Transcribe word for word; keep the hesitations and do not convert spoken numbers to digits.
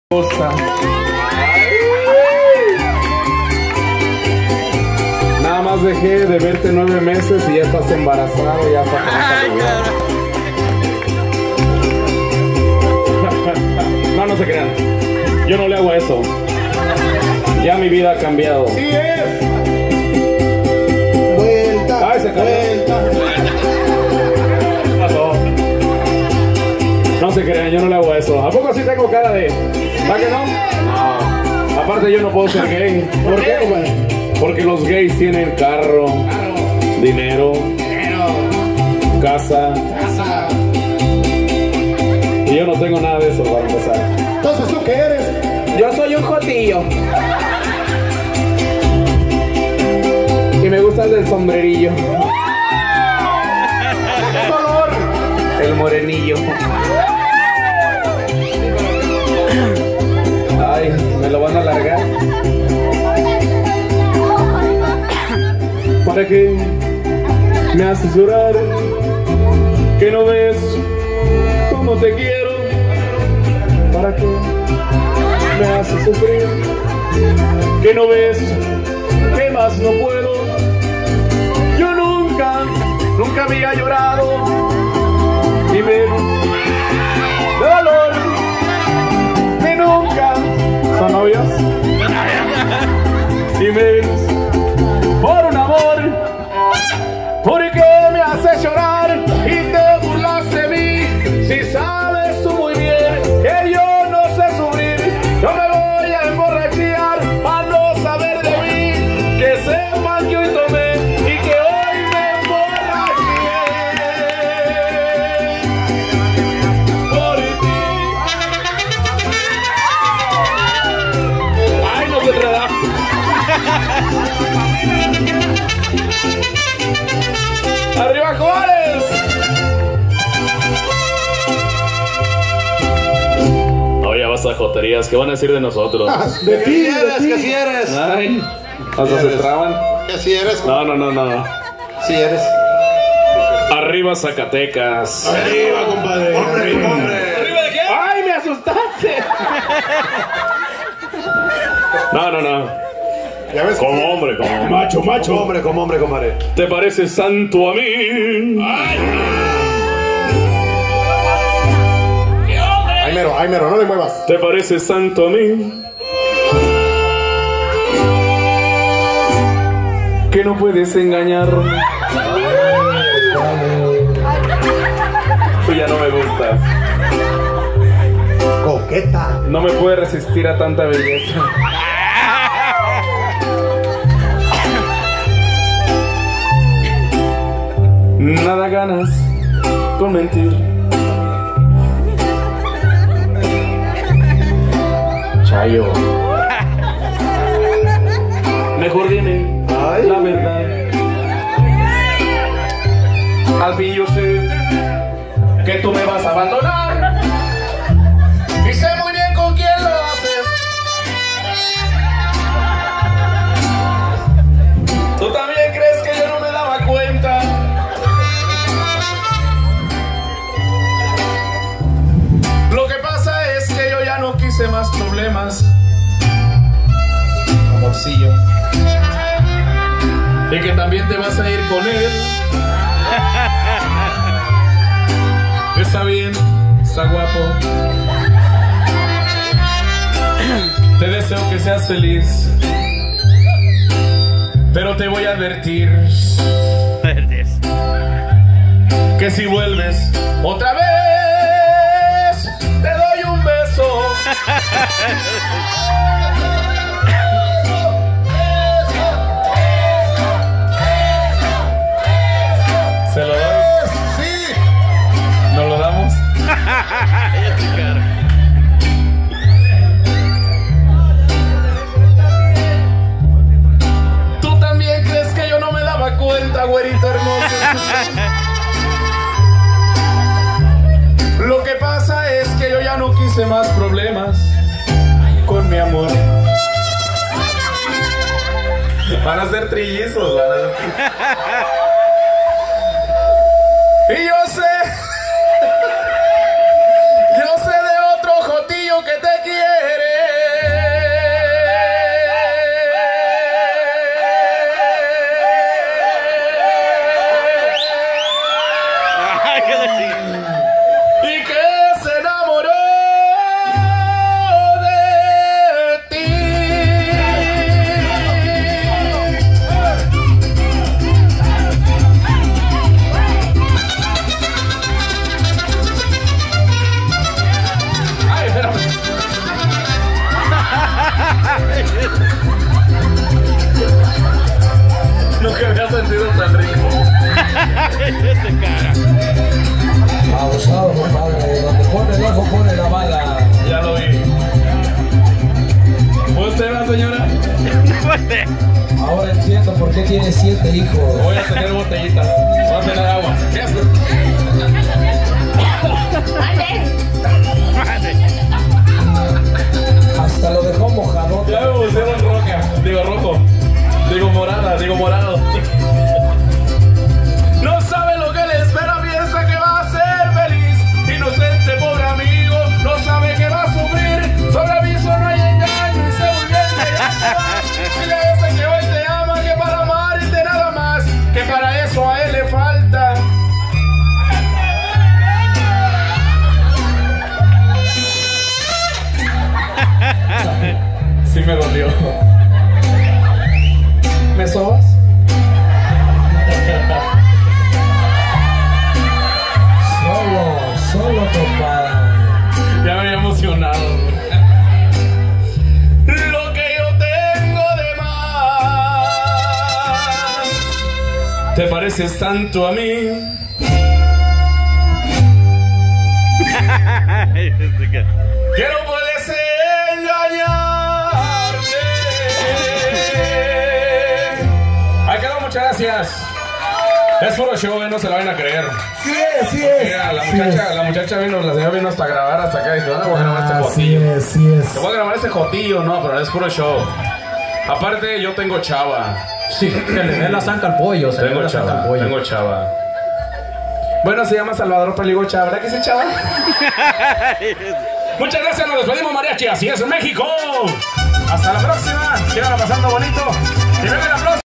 Nada más dejé de verte nueve meses y ya estás embarazado, ya estás. No, no se crean. Yo no le hago eso. Ya mi vida ha cambiado. Sí es. Vuelta. Ay, se vuelta. No se crean, yo no le hago eso. ¿A poco sí tengo cara de? ¿Va que no? No. Aparte yo no puedo ser gay. ¿Por qué, güey? Porque los gays tienen carro, Carro. dinero, Dinero. casa. Casa. Y yo no tengo nada de eso para empezar. Entonces, ¿tú qué eres? Yo soy un jotillo. Y me gusta el del sombrerillo. ¿Qué color? El morenillo. Ay, me lo van a alargar. ¿Para qué me haces llorar? ¿Que no ves cómo te quiero? ¿Para qué me haces sufrir? ¿Que no ves que más no puedo? Yo nunca, nunca había llorado. Y menos de valor. Ni nunca son novios. Y menos por un amor. ¿Por qué me haces llorar y te burlas de mí? Si sabes tú muy bien que yo no sé sufrir. Yo me voy a emborrachar para no saber de mí. Que sepan que hoy tomé y que hoy me emborraché por ti. Ay, no se enreda. ¡Arriba, Juárez! Oye, basta joterías. ¿Qué van a decir de nosotros? De ti, ¿Qué de eres? ti. ¿Qué si eres? Ay, hasta se traban. ¿Qué si eres? No, no, no, no. Si eres. Arriba, Zacatecas. Arriba, compadre. Hombre, hombre. ¿Arriba de qué? ¡Ay, me asustaste! No, no, no. Ya ves. Como hombre, como hombre. Macho, macho. Como hombre, como hombre, compadre. ¿Te pareces santo a mí? Ay, mero, ay, mero, no le muevas. ¿Te pareces santo a mí? Que no puedes engañarme. Tú ya no me gustas. Coqueta. No me puedes resistir a tanta belleza. Nada ganas con mentir. Chayo. Mejor dime Ay. la verdad. Al fin yo sé que tú me vas a abandonar. Y sé muy bien con quién lo haces. ¿Tú también crees que yo no me daba cuenta? Lo que pasa es que yo ya no quise más problemas, amorcillo. Y que también te vas a ir con él. Está bien, está guapo. Te deseo que seas feliz. Pero te voy a advertir que si vuelves otra vez, te doy un beso. ¿Se lo doy? Sí. ¿Nos lo damos? ¿Tú también crees que yo no me daba cuenta, güerito hermoso? Lo que pasa es que yo ya no quise más problemas con mi amor. Van a ser trillizos, van a ser... Y yo sé, yo sé de otro jotillo que te quiere. Ahora entiendo por qué tiene siete hijos. Voy a tener botellitas. Voy a tener agua. Hasta lo dejó mojado. Ya me pusieron roja. Digo rojo. Digo morada. Digo morado. No sabe lo que le espera. Piensa que va a ser feliz. Inocente, pobre amigo. No sabe que va a sufrir. Sobre aviso no hay engaño. Y se muy bien que ya se va. Dile a ese que hoy te ama. Que para amarte nada más. Que para eso a él le falta. Sí me dolió. ¿Me sobas? Solo, solo compadre. Ya me había emocionado. Lo que yo tengo de más te pareces tanto a mí. Que no puedes engañarte. Ahí quedó, muchas gracias. Es puro show, eh, no se la van a creer. Sí es, sí es. Mira, la sí muchacha, es. la muchacha vino, la señora vino hasta grabar hasta acá y dijo, ah, voy a grabar este Ah, sí jotillo. es, sí es. Te voy a grabar este jotillo, no, pero es puro show. Aparte, yo tengo chava. Sí, que le dé la zanca al pollo. Se le dé Tengo la zanca chava, al pollo. tengo chava. Bueno, se llama Salvador Peligo Chava, ¿verdad que sí, chava? Muchas gracias, nos despedimos, mariachi. Así es, México. Hasta la próxima. Sigan pasando bonito. Y venga el aplauso.